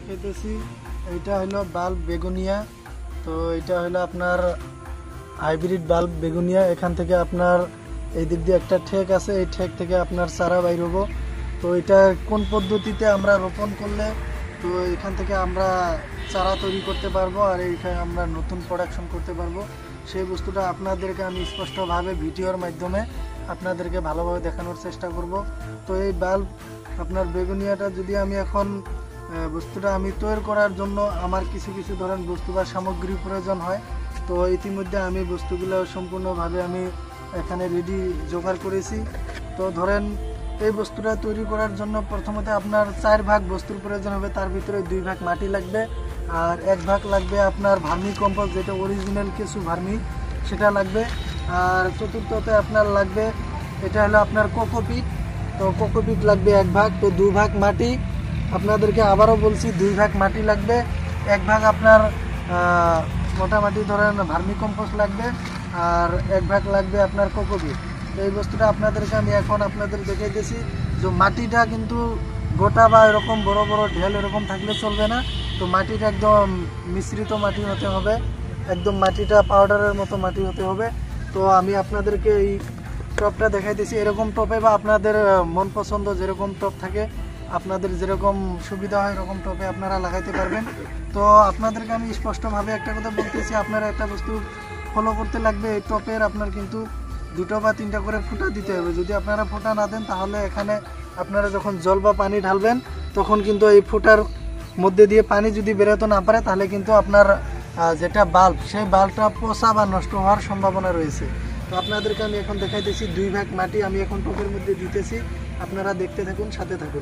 দেখাইতেছি। এটা হলো বাল্ব বেগুনিয়া। তো এটা হলো আপনার হাইব্রিড বাল্ব বেগুনিয়া। এখান থেকে আপনার এই দিক দিয়ে একটা ঠেক আছে, এই ঠেক থেকে আপনার চারা বাইর হবো। তো এটা কোন পদ্ধতিতে আমরা রোপণ করলে তো এখান থেকে আমরা চারা তৈরি করতে পারবো আর এইখানে আমরা নতুন প্রোডাকশন করতে পারবো, সেই বস্তুটা আপনাদেরকে আমি স্পষ্টভাবে ভিডিওর মাধ্যমে আপনাদেরকে ভালোভাবে দেখানোর চেষ্টা করব। তো এই বাল্ব আপনার বেগুনিয়াটা যদি আমি এখন বস্তুটা আমি তৈরি করার জন্য আমার কিছু কিছু ধরেন বস্তু বা সামগ্রী প্রয়োজন হয়। তো ইতিমধ্যে আমি বস্তুগুলো সম্পূর্ণভাবে আমি এখানে রেডি জোগাড় করেছি। তো ধরেন এই বস্তুটা তৈরি করার জন্য প্রথমত আপনার 4 ভাগ বস্তুর প্রয়োজন হবে, তার ভিতরে 2 ভাগ মাটি লাগবে আর 1 ভাগ লাগবে আপনার ভার্মি কম্পোস্ট, যেটা অরিজিনাল কিছু ভার্মি সেটা লাগবে। আর চতুর্থতে আপনার লাগবে এটা হলো আপনার কোকোপিট। তো কোকোপিট লাগবে 1 ভাগ। তো 2 ভাগ মাটি, আপনাদেরকে আবারও বলছি 2 ভাগ মাটি লাগবে, 1 ভাগ আপনার মোটামুটি ধরেন ভার্মি কম্পোস্ট লাগবে আর 1 ভাগ লাগবে আপনার কোকোপিট। এই বস্তুটা আপনাদেরকে আমি এখন আপনাদের দেখাইতেছি। যে মাটিটা কিন্তু গোটা বা এরকম বড় বড় ঢেল এরকম থাকলে চলবে না। তো মাটিটা একদম মিশ্রিত মাটি হতে হবে, একদম মাটিটা পাউডারের মতো মাটি হতে হবে। তো আমি আপনাদেরকে এই টপটা দেখাইতেছি। এরকম টপে বা আপনাদের মন পছন্দ যেরকম টপ থাকে, আপনাদের যেরকম সুবিধা হয় এরকম টপে আপনারা লাগাইতে পারবেন। তো আপনাদেরকে আমি স্পষ্টভাবে একটা কথা বলতেছি, আপনারা একটা বস্তু ফলো করতে লাগবে। এই টপের আপনার কিন্তু 2টা বা 3টা করে ফুটা দিতে হবে। যদি আপনারা ফুটা না দেন তাহলে এখানে আপনারা যখন জল বা পানি ঢালবেন তখন কিন্তু এই ফুটার মধ্যে দিয়ে পানি যদি বেরোতে না পারে তাহলে কিন্তু আপনার যেটা বাল্ব সেই বাল্বটা পচা বা নষ্ট হওয়ার সম্ভাবনা রয়েছে। তো আপনাদেরকে আমি এখন দেখাইতেছি 2 ভাগ মাটি আমি এখন টপের মধ্যে দিতেছি, আপনারা দেখতে থাকুন, সাথে থাকুন।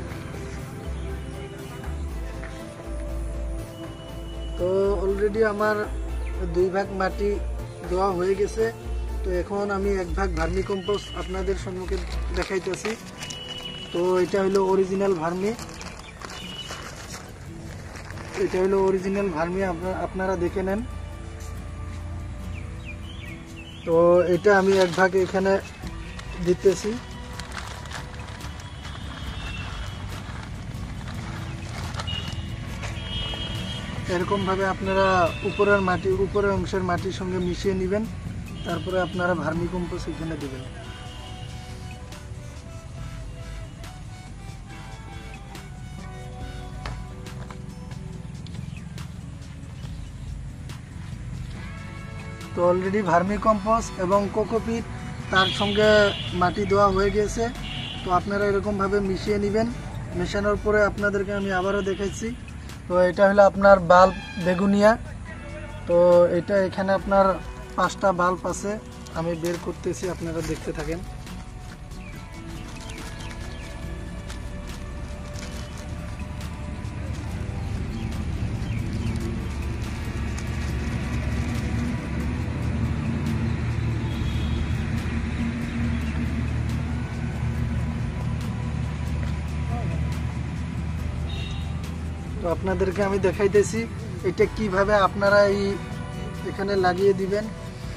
তো অলরেডি আমার 2 ভাগ মাটি দেওয়া হয়ে গেছে। তো এখন আমি 1 ভাগ ভার্মি কম্পোস্ট আপনাদের সম্মুখে দেখাইতেছি। তো এটা হলো অরিজিনাল ভার্মি, এটা হলো অরিজিনাল ভার্মি, আপনারা দেখে নেন। তো এটা আমি 1 ভাগ এখানে দিতেছি। এরকম ভাবে আপনারা উপরের অংশের মাটির সঙ্গে মিশিয়ে নেবেন, তারপরে আপনারা ভার্মি কম্পোস্ট এখানে দিবেন। তো অলরেডি ভার্মি কম্পোস্ট এবং কোকোপিট তার সঙ্গে মাটি দেওয়া হয়ে গেছে। তো আপনারা এরকমভাবে মিশিয়ে নেবেন। মেশানোর পরে আপনাদেরকে আমি আবারও দেখাচ্ছি। তো এটা হলো আপনার বাল্ব বেগুনিয়া। তো এটা এখানে আপনার 5টা বাল্ব আছে, আমি বের করতেছি, আপনারা দেখতে থাকেন। তো আপনাদেরকে আমি দেখাইতেছি এটা কিভাবে আপনারা এখানে লাগিয়ে দিবেন।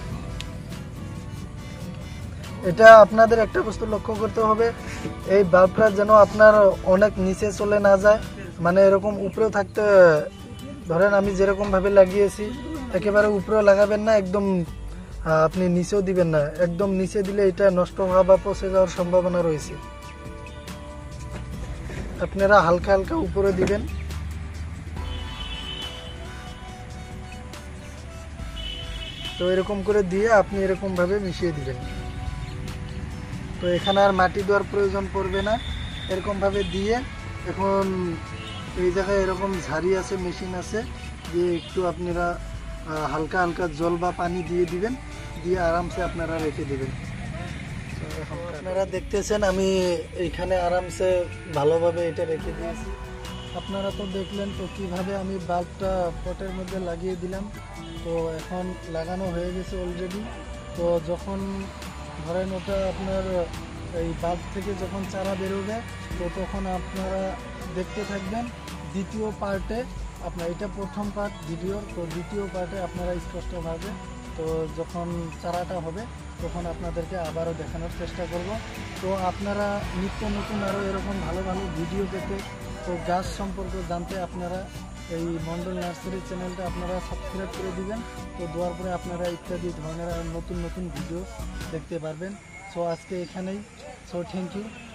এটা আপনাদের একটা বস্তু লক্ষ্য করতে হবে, এই বাল্বটা যেন আপনার অনেক নিচে চলে না যায়, মানে এরকম উপরেও থাকতে। ধরেন আমি যেরকম ভাবে লাগিয়েছি একেবারে উপরেও লাগাবেন না, একদম আপনি নিচেও দিবেন না। একদম নিচে দিলে এটা নষ্ট হওয়া বা পচে যাওয়ার সম্ভাবনা রয়েছে। আপনারা হালকা হালকা উপরে দিবেন। তো এরকম করে দিয়ে আপনি এরকম ভাবে মিশিয়ে দিবেন। তো এখানে আর মাটি দেওয়ার প্রয়োজন পড়বে না। এরকম ভাবে দিয়ে এখন এই জায়গায় এরকম ঝাড়ি আছে, মেশিন আছে, দিয়ে একটু আপনারা হালকা হালকা জল বা পানি দিয়ে দিবেন, দিয়ে আরামসে আপনারা রেখে দিবেন। এখন আপনারা দেখতেছেন আমি এইখানে আরামসে ভালোভাবে এটা রেখে দিয়েছি। আপনারা তো দেখলেন তো কিভাবে আমি বাল্বটা পটের মধ্যে লাগিয়ে দিলাম। তো এখন লাগানো হয়ে গেছে অলরেডি। তো যখন ধরেন ওটা আপনার এই বাল্ব থেকে যখন চারা বেরোবে তো তখন আপনারা দেখতে থাকবেন দ্বিতীয় পার্টে। আপনার এটা প্রথম পার্ট ভিডিওর, তো দ্বিতীয় পার্টে আপনারা স্পষ্টভাবে তো যখন চারাটা হবে তখন আপনাদেরকে আবারও দেখানোর চেষ্টা করব। তো আপনারা নিত্য নতুন আরও এরকম ভালো ভালো ভিডিও পেতে, তো গাছ সম্পর্কে জানতে আপনারা এই মন্ডল নার্সারি চ্যানেলটা আপনারা সাবস্ক্রাইব করে দিবেন। তো দেওয়ার পরে আপনারা ইত্যাদি ধরনের নতুন নতুন ভিডিও দেখতে পারবেন। সো আজকে এখানেই। So thank you.